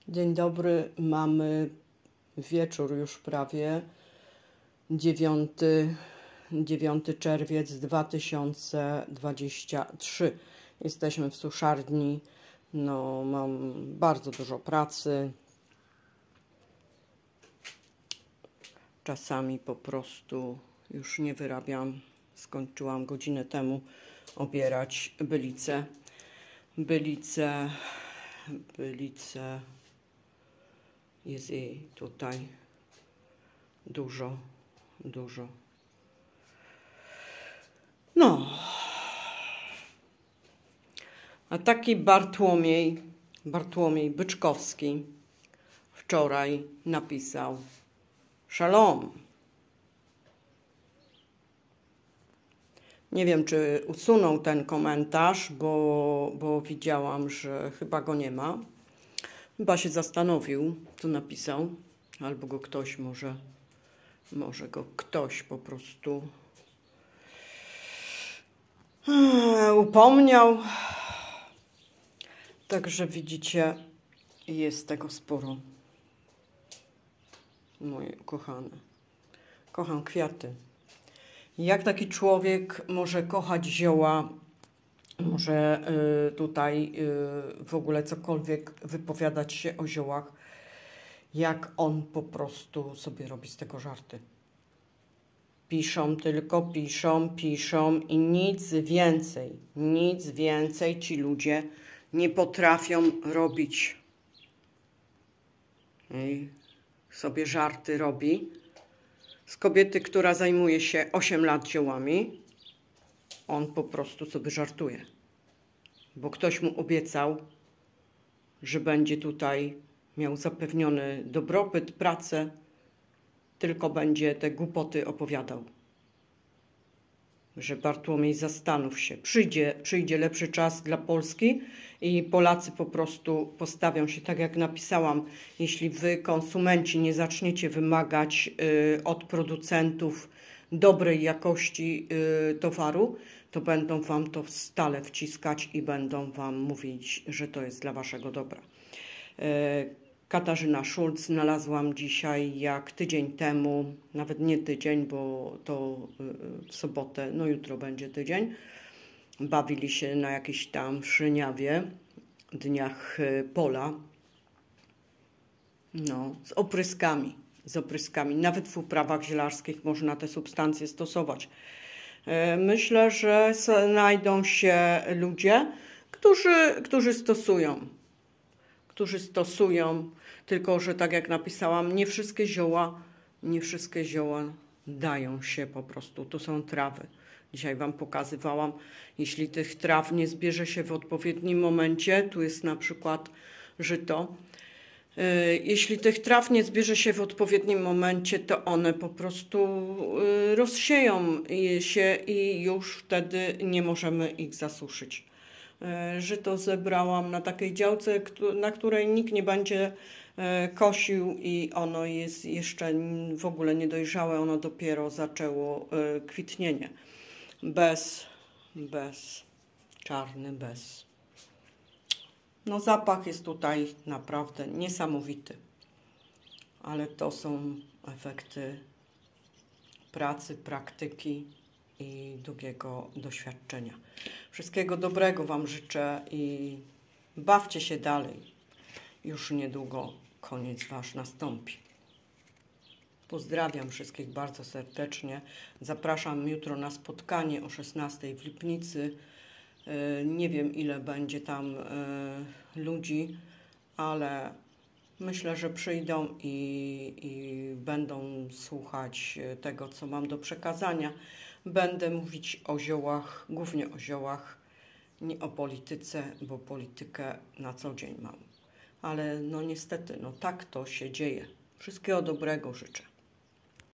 Dzień dobry, mamy wieczór już prawie, 9 czerwiec 2023. Jesteśmy w suszarni, no mam bardzo dużo pracy. Czasami po prostu już nie wyrabiam. Skończyłam godzinę temu obierać bylice. Jest jej tutaj dużo. No. A taki Bartłomiej Byczkowski wczoraj napisał: Shalom. Nie wiem, czy usunął ten komentarz, bo widziałam, że chyba go nie ma. Chyba się zastanowił, co napisał, albo go ktoś może go ktoś po prostu upomniał. Także widzicie, jest tego sporo. Moje kochane. Kocham kwiaty. Jak taki człowiek może kochać zioła, może tutaj w ogóle cokolwiek wypowiadać się o ziołach, jak on po prostu sobie robi z tego żarty. Piszą tylko, piszą i nic więcej ci ludzie nie potrafią robić. I sobie żarty robi z kobiety, która zajmuje się 8 lat ziołami. On po prostu sobie żartuje, bo ktoś mu obiecał, że będzie tutaj miał zapewniony dobrobyt, pracę, tylko będzie te głupoty opowiadał. Że Bartłomiej, zastanów się, przyjdzie lepszy czas dla Polski i Polacy po prostu postawią się, tak jak napisałam, jeśli wy, konsumenci, nie zaczniecie wymagać od producentów dobrej jakości towaru, to będą wam to stale wciskać i będą wam mówić, że to jest dla waszego dobra. Katarzyna Schulz znalazłam dzisiaj, jak tydzień temu, nawet nie tydzień, bo to w sobotę, no jutro będzie tydzień, bawili się na jakiejś tam w Szyniawie, dniach pola, no, z opryskami. Nawet w uprawach zielarskich można te substancje stosować. Myślę, że znajdą się ludzie, którzy stosują, tylko że tak jak napisałam, nie wszystkie zioła dają się po prostu. To są trawy. Dzisiaj wam pokazywałam, jeśli tych traw nie zbierze się w odpowiednim momencie, tu jest na przykład żyto, jeśli tych traw nie zbierze się w odpowiednim momencie, to one po prostu rozsieją się i już wtedy nie możemy ich zasuszyć. Żyto zebrałam na takiej działce, na której nikt nie będzie kosił i ono jest jeszcze w ogóle niedojrzałe, ono dopiero zaczęło kwitnienie. Czarny. No zapach jest tutaj naprawdę niesamowity, ale to są efekty pracy, praktyki i długiego doświadczenia. Wszystkiego dobrego wam życzę i bawcie się dalej. Już niedługo koniec wasz nastąpi. Pozdrawiam wszystkich bardzo serdecznie. Zapraszam jutro na spotkanie o 16 w Lipnicy. Nie wiem, ile będzie tam ludzi, ale myślę, że przyjdą i będą słuchać tego, co mam do przekazania. Będę mówić o ziołach, głównie o ziołach, nie o polityce, bo politykę na co dzień mam. Ale no niestety, no tak to się dzieje. Wszystkiego dobrego życzę.